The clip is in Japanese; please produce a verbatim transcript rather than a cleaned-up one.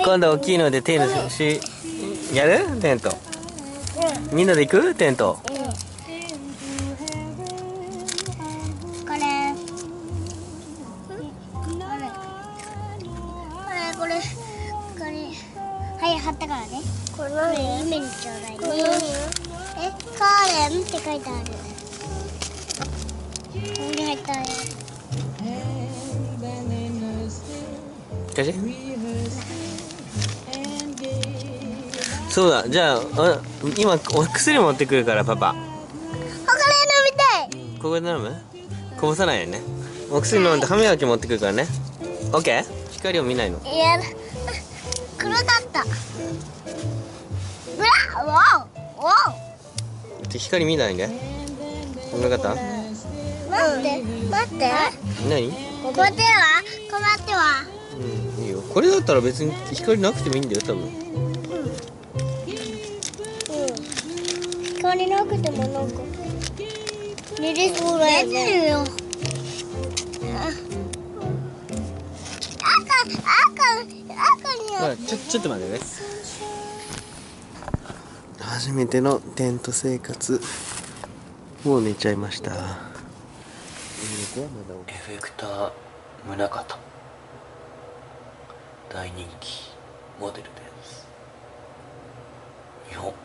今度大きいのでテントしやるテント、うん、みんなで行くテント、うん、これこれこれはい貼ったからね。これ夢にちょうだいね。えカーレンって書いてある。ここに入ったよ。 かしそうだ、じゃあ今お薬持ってくるからパパ。 ここで飲みたい。 ここで飲む？こぼさないよね。お薬飲んで歯磨き持ってくるからね。オッケー？光を見ないの。 いや黒だった。うわ、わお、わお。光見ないで。分かった？ 待って待って。 何？ ここでは困っては。 うん、いいよ。これだったら別に光なくてもいいんだよ、多分。うん。うん。 光なくてもなんか寝れそうだよね。寝てるよ。赤赤赤には。 ちょちょっと待ってね。初めてのテント生活。もう寝ちゃいました。エフェクター宗像。大人気モデルです。日本